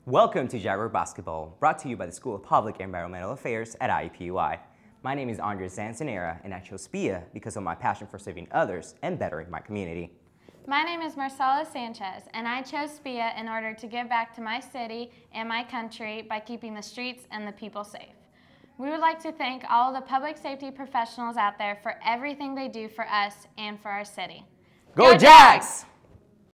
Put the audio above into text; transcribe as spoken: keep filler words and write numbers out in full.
Welcome to Jaguar Basketball, brought to you by the School of Public and Environmental Affairs at I U P U I. My name is Andres Zanzanera, and I chose P I A because of my passion for serving others and bettering my community. My name is Marcela Sanchez, and I chose P I A in order to give back to my city and my country by keeping the streets and the people safe. We would like to thank all the public safety professionals out there for everything they do for us and for our city. Go, Go Jags!